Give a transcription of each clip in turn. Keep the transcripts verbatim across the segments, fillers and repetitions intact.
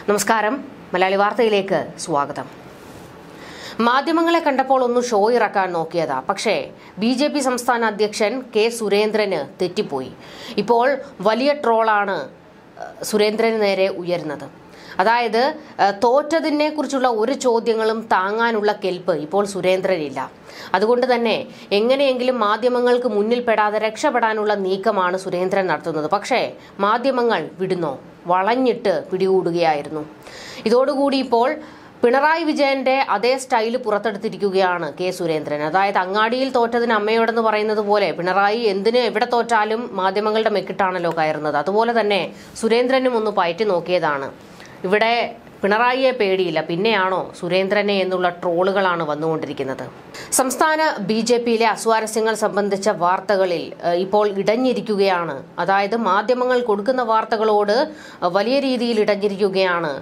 നമസ്കാരം. മലയാളി വാർത്തയിലേക്ക് സ്വാഗതം. മാധ്യമങ്ങളെ കണ്ടപ്പോൾ ഒന്ന് ഷോ ഇറക്കാൻ നോക്കിയതാ. പക്ഷേ ബി ജെ പി സംസ്ഥാന അധ്യക്ഷൻ കെ സുരേന്ദ്രന് തെറ്റിപ്പോയി. ഇപ്പോൾ വലിയ ട്രോളാണ് സുരേന്ദ്രന് നേരെ ഉയരുന്നത്. അതായത് തോറ്റതിനെ കുറിച്ചുള്ള ഒരു ചോദ്യങ്ങളും താങ്ങാനുള്ള കെൽപ്പ് ഇപ്പോൾ സുരേന്ദ്രനില്ല. അതുകൊണ്ട് തന്നെ എങ്ങനെയെങ്കിലും മാധ്യമങ്ങൾക്ക് മുന്നിൽ പെടാതെ രക്ഷപ്പെടാനുള്ള നീക്കമാണ് സുരേന്ദ്രൻ നടത്തുന്നത്. പക്ഷേ മാധ്യമങ്ങൾ വിടുന്നോ? വളഞ്ഞിട്ട് പിടികൂടുകയായിരുന്നു. ഇതോടുകൂടി ഇപ്പോൾ പിണറായി വിജയന്റെ അതേ സ്റ്റൈല് പുറത്തെടുത്തിരിക്കുകയാണ് കെ സുരേന്ദ്രൻ. അതായത് അങ്ങാടിയിൽ തോറ്റതിന് അമ്മയോടെന്ന് പറയുന്നത് പോലെ പിണറായി എന്തിന് എവിടെ തോറ്റാലും മാധ്യമങ്ങളുടെ മെക്കിട്ടാണല്ലോ കയറുന്നത്. അതുപോലെ തന്നെ സുരേന്ദ്രനും ഒന്ന് പയറ്റി നോക്കിയതാണ്. ഇവിടെ പിണറായിയെ പേടിയില്ല, പിന്നെയാണോ സുരേന്ദ്രനെ എന്നുള്ള ട്രോളുകളാണ് വന്നുകൊണ്ടിരിക്കുന്നത്. സംസ്ഥാന ബി ജെ പിയിലെ അസ്വാരസ്യങ്ങൾ സംബന്ധിച്ച വാർത്തകളിൽ ഇപ്പോൾ ഇടഞ്ഞിരിക്കുകയാണ്. അതായത് മാധ്യമങ്ങൾ കൊടുക്കുന്ന വാർത്തകളോട് വലിയ രീതിയിൽ ഇടഞ്ഞിരിക്കുകയാണ്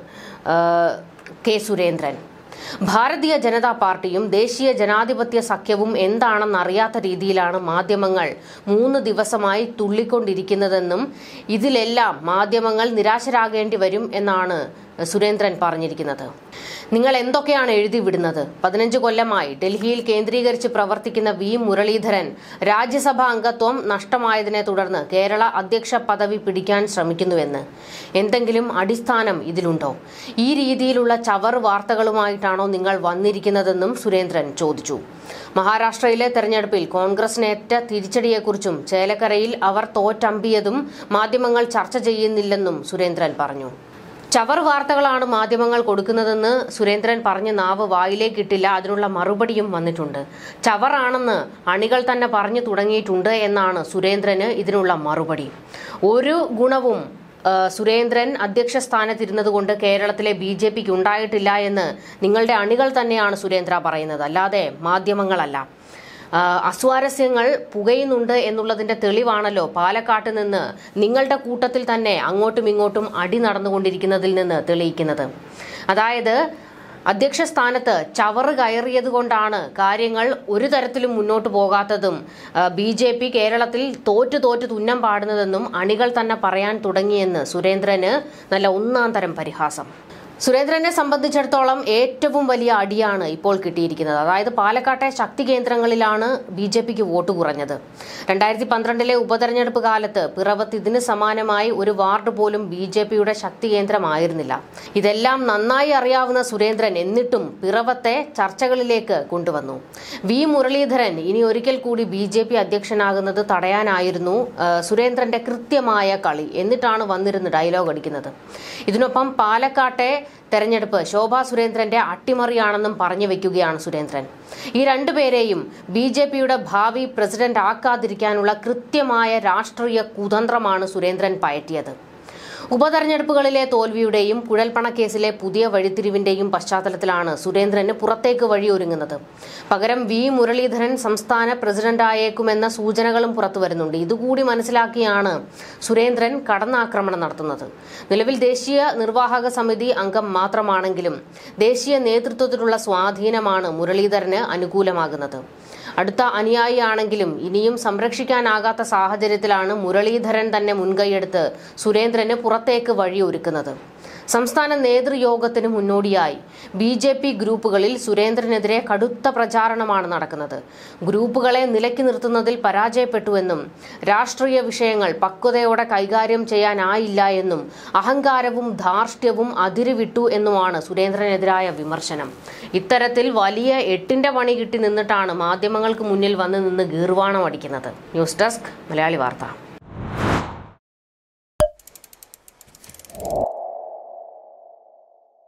കെ സുരേന്ദ്രൻ. ഭാരതീയ ജനതാ പാർട്ടിയും ദേശീയ ജനാധിപത്യ സഖ്യവും എന്താണെന്നറിയാത്ത രീതിയിലാണ് മാധ്യമങ്ങൾ മൂന്ന് ദിവസമായി തുള്ളിക്കൊണ്ടിരിക്കുന്നതെന്നും ഇതിലെല്ലാം മാധ്യമങ്ങൾ നിരാശരാകേണ്ടി വരും എന്നാണ് സുരേന്ദ്രൻ പറഞ്ഞിരിക്കുന്നത്. നിങ്ങൾ എന്തൊക്കെയാണ് എഴുതി വിടുന്നത്? പതിനഞ്ച് കൊല്ലമായി ഡൽഹിയിൽ കേന്ദ്രീകരിച്ച് പ്രവർത്തിക്കുന്ന വി മുരളീധരൻ രാജ്യസഭാ അംഗത്വം നഷ്ടമായതിനെ തുടർന്ന് കേരള അധ്യക്ഷ പദവി പിടിക്കാൻ ശ്രമിക്കുന്നുവെന്ന് എന്തെങ്കിലും അടിസ്ഥാനം ഇതിലുണ്ടോ? ഈ രീതിയിലുള്ള ചവർ വാർത്തകളുമായിട്ടാണോ നിങ്ങൾ വന്നിരിക്കുന്നതെന്നും സുരേന്ദ്രൻ ചോദിച്ചു. മഹാരാഷ്ട്രയിലെ തെരഞ്ഞെടുപ്പിൽ കോൺഗ്രസിനേറ്റ തിരിച്ചടിയെക്കുറിച്ചും ചേലക്കരയിൽ അവർ തോറ്റമ്പിയതും മാധ്യമങ്ങൾ ചർച്ച ചെയ്യുന്നില്ലെന്നും സുരേന്ദ്രൻ പറഞ്ഞു. ചവർ വാർത്തകളാണ് മാധ്യമങ്ങൾ കൊടുക്കുന്നതെന്ന് സുരേന്ദ്രൻ പറഞ്ഞ നാവ് വായിലേക്കിട്ടില്ല. അതിനുള്ള മറുപടിയും വന്നിട്ടുണ്ട്. ചവറാണെന്ന് അണികൾ തന്നെ പറഞ്ഞു തുടങ്ങിയിട്ടുണ്ട് എന്നാണ് സുരേന്ദ്രന് ഇതിനുള്ള മറുപടി. ഒരു ഗുണവും സുരേന്ദ്രൻ അധ്യക്ഷ സ്ഥാനത്തിരുന്നത് കൊണ്ട് കേരളത്തിലെ ബി ജെ പിക്ക് ഉണ്ടായിട്ടില്ല എന്ന് നിങ്ങളുടെ അണികൾ തന്നെയാണ് സുരേന്ദ്ര പറയുന്നത്, അല്ലാതെ മാധ്യമങ്ങളല്ല. അസ്വാരസ്യങ്ങൾ പുകയുന്നുണ്ട് എന്നുള്ളതിന്റെ തെളിവാണല്ലോ പാലക്കാട്ട് നിന്ന് നിങ്ങളുടെ കൂട്ടത്തിൽ തന്നെ അങ്ങോട്ടും ഇങ്ങോട്ടും അടി നടന്നുകൊണ്ടിരിക്കുന്നതിൽ നിന്ന് തെളിയിക്കുന്നത്. അതായത് അധ്യക്ഷ സ്ഥാനത്ത് ചവറ് കയറിയത് കൊണ്ടാണ് കാര്യങ്ങൾ ഒരു തരത്തിലും മുന്നോട്ട് പോകാത്തതും ബി ജെ പി കേരളത്തിൽ തോറ്റു തോറ്റു തുന്നം പാടുന്നതെന്നും അണികൾ തന്നെ പറയാൻ തുടങ്ങിയെന്ന് സുരേന്ദ്രന് നല്ല ഒന്നാം തരം പരിഹാസം. സുരേന്ദ്രനെ സംബന്ധിച്ചിടത്തോളം ഏറ്റവും വലിയ അടിയാണ് ഇപ്പോൾ കിട്ടിയിരിക്കുന്നത്. അതായത് പാലക്കാട്ടെ ശക്തി കേന്ദ്രങ്ങളിലാണ് ബി ജെ പിക്ക് വോട്ട് കുറഞ്ഞത്. രണ്ടായിരത്തി പന്ത്രണ്ടിലെ ഉപതെരഞ്ഞെടുപ്പ് കാലത്ത് പിറവത്ത് ഇതിന് സമാനമായി ഒരു വാർഡ് പോലും ബി ജെ പിയുടെ ശക്തി കേന്ദ്രമായിരുന്നില്ല. ഇതെല്ലാം നന്നായി അറിയാവുന്ന സുരേന്ദ്രൻ എന്നിട്ടും പിറവത്തെ ചർച്ചകളിലേക്ക് കൊണ്ടുവന്നു. വി മുരളീധരൻ ഇനി ഒരിക്കൽ കൂടി ബി ജെ പി അധ്യക്ഷനാകുന്നത് തടയാനായിരുന്നു സുരേന്ദ്രന്റെ കൃത്യമായ കളി. എന്നിട്ടാണ് വന്നിരുന്ന് ഡയലോഗ് അടിക്കുന്നത്. ഇതിനൊപ്പം പാലക്കാട്ടെ തെരഞ്ഞെടുപ്പ് ശോഭാ സുരേന്ദ്രന്റെ അട്ടിമറിയാണെന്നും പറഞ്ഞു വെക്കുകയാണ് സുരേന്ദ്രൻ. ഈ രണ്ടുപേരെയും ബി ജെ പിയുടെ ഭാവി പ്രസിഡന്റ് ആക്കാതിരിക്കാനുള്ള കൃത്യമായ രാഷ്ട്രീയ കുതന്ത്രമാണ് സുരേന്ദ്രൻ പയറ്റിയത്. ഉപതെരഞ്ഞെടുപ്പുകളിലെ തോൽവിയുടെയും കുഴൽപ്പണക്കേസിലെ പുതിയ വഴിത്തിരിവിന്റെയും പശ്ചാത്തലത്തിലാണ് സുരേന്ദ്രന് പുറത്തേക്ക് വഴിയൊരുങ്ങുന്നത്. പകരം വി മുരളീധരൻ സംസ്ഥാന പ്രസിഡന്റായേക്കുമെന്ന സൂചനകളും പുറത്തുവരുന്നുണ്ട്. ഇതുകൂടി മനസ്സിലാക്കിയാണ് സുരേന്ദ്രൻ കടന്നാക്രമണം നടത്തുന്നത്. നിലവിൽ ദേശീയ നിർവാഹക സമിതി അംഗം മാത്രമാണെങ്കിലും ദേശീയ നേതൃത്വത്തിലുള്ള സ്വാധീനമാണ് മുരളീധരന് അനുകൂലമാകുന്നത്. അടുത്ത അനുയായിയാണെങ്കിലും ഇനിയും സംരക്ഷിക്കാനാകാത്ത സാഹചര്യത്തിലാണ് മുരളീധരൻ തന്നെ മുൻകൈയെടുത്ത് സുരേന്ദ്രന് പുറത്തേക്ക് വഴിയൊരുക്കുന്നത്. സംസ്ഥാന നേതൃയോഗത്തിന് മുന്നോടിയായി ബി ജെ പി ഗ്രൂപ്പുകളിൽ സുരേന്ദ്രനെതിരെ കടുത്ത പ്രചാരണമാണ് നടക്കുന്നത്. ഗ്രൂപ്പുകളെ നിലയ്ക്ക് നിർത്തുന്നതിൽ പരാജയപ്പെട്ടുവെന്നും രാഷ്ട്രീയ വിഷയങ്ങൾ പക്വതയോടെ കൈകാര്യം ചെയ്യാനായില്ല എന്നും അഹങ്കാരവും ധാർഷ്ട്യവും അതിരുവിട്ടു എന്നുമാണ് സുരേന്ദ്രനെതിരായ വിമർശനം. ഇത്തരത്തിൽ വലിയ എട്ടിന്റെ പണി കിട്ടി നിന്നിട്ടാണ് മാധ്യമങ്ങൾക്ക് മുന്നിൽ വന്ന് നിന്ന് ഗീർവാണം അടിക്കുന്നത്. ന്യൂസ് ഡെസ്ക് മലയാളി വാർത്ത.